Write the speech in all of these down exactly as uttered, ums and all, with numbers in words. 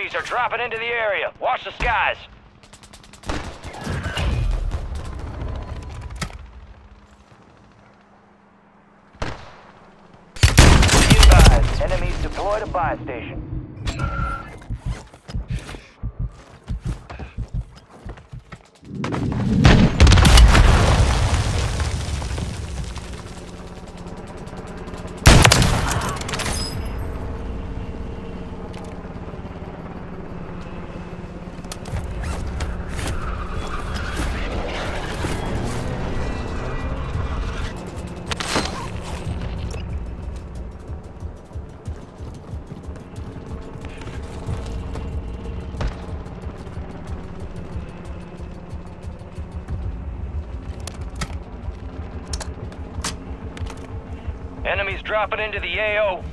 Enemies are dropping into the area. Watch the skies. Be advised, enemies deployed a buy station. Enemies dropping into the A O.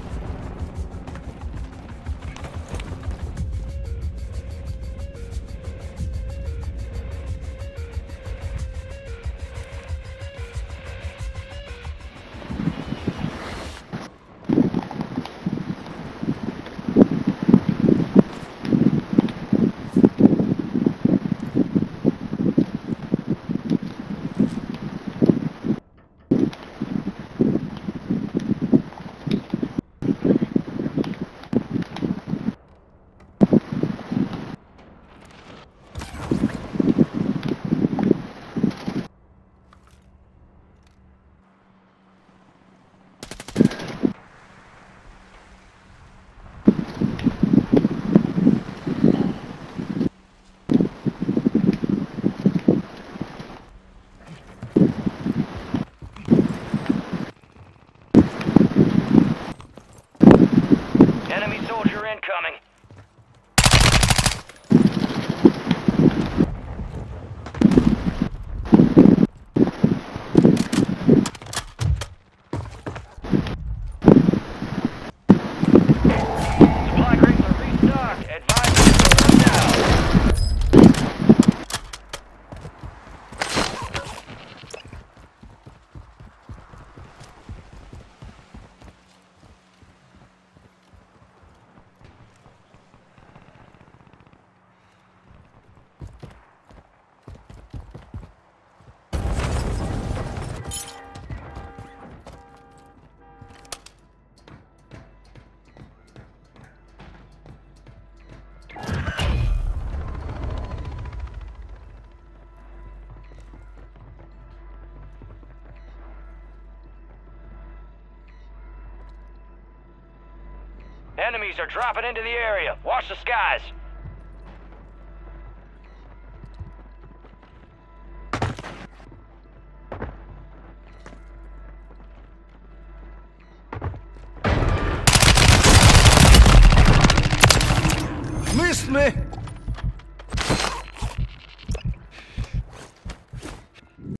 Enemy soldier incoming. Supply crates are restocked. Advise you to put them down. Enemies are dropping into the area. Watch the skies. Missed me!